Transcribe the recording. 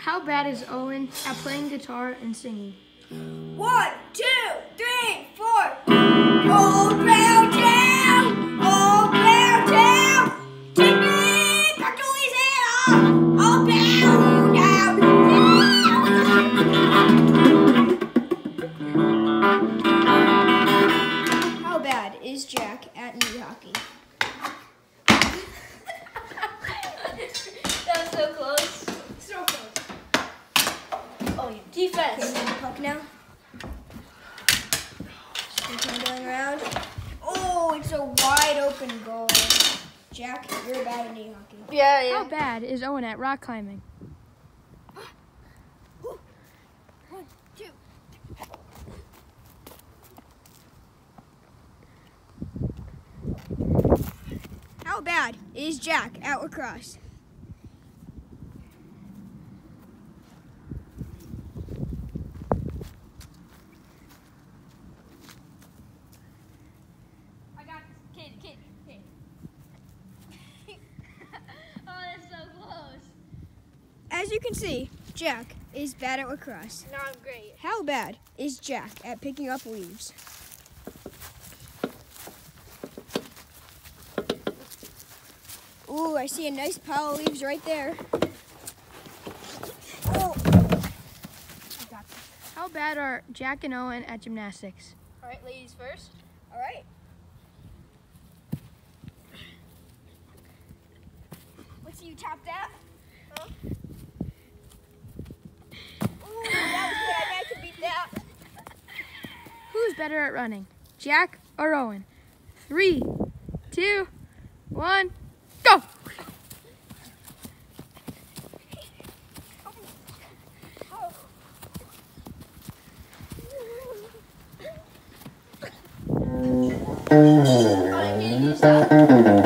How bad is Owen at playing guitar and singing? 1, 2, 3, 4. All round town, all round town. Take me back to Louisiana. All down, down, down. How bad is Jack at knee hockey? That was so close. So close. Oh yeah. Defense. Okay, the puck now. Going around. Oh, it's a wide open goal. Jack, you're bad at knee hockey. Yeah. How bad is Owen at rock climbing? 1, 2. How bad is Jack at lacrosse? I got this. Kid. Oh, that's so close. As you can see, Jack is bad at lacrosse. No, I'm great. How bad is Jack at picking up leaves? Ooh, I see a nice pile of leaves right there. Oh. I got this. How bad are Jack and Owen at gymnastics? All right, ladies first. All right. Let's see you tap that. Huh? Ooh, that was good. I bet I could beat that. Who's better at running, Jack or Owen? 3, 2, 1, go! Oh, I can't use that.